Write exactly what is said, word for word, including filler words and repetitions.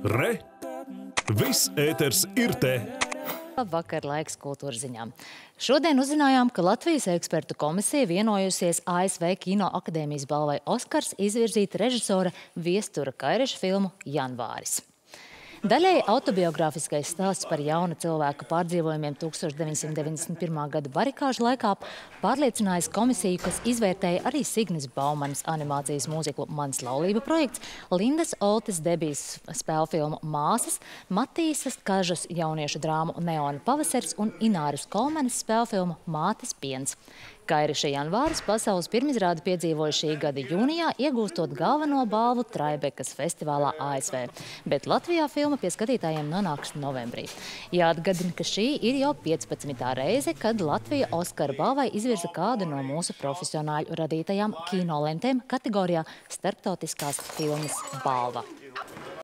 Re! Viss ēters ir te! Labvakar, laiks kultūras ziņām. Šodien uzzinājām, ka Latvijas ekspertu komisija vienojusies A S V Kino akadēmijas balvai Oskars izvirzīt režisora Viestura Kaireša filmu Janvāris. Daļēji autobiogrāfiskais stāsts par jauna cilvēka pārdzīvojumiem tūkstoš deviņsimt deviņdesmit pirmā gada barikāžu laikā pārliecinājis komisiju, kas izvērtēja arī Signis Baumanas animācijas mūziklu Mans laulība projekts, Lindas Oltes debijas spēlfilmu Māsas, Matīsas Kažas jauniešu drāmu Neona pavasars un Ināras Kolmenes spēlfilmu Mātes piens. Kaireša Janvāris pasaules pirmizrādi piedzīvoja šī gada jūnijā, iegūstot galveno balvu Traibekas festivālā A S V. Bet Latvijā filma pie skatītājiem nonāks novembrī. Jāatgādina, ka šī ir jau piecpadsmitā reize, kad Latvija Oskara balvai izvirza kādu no mūsu profesionāļu radītajām kinolentēm kategorijā Starptautiskās filmas balva.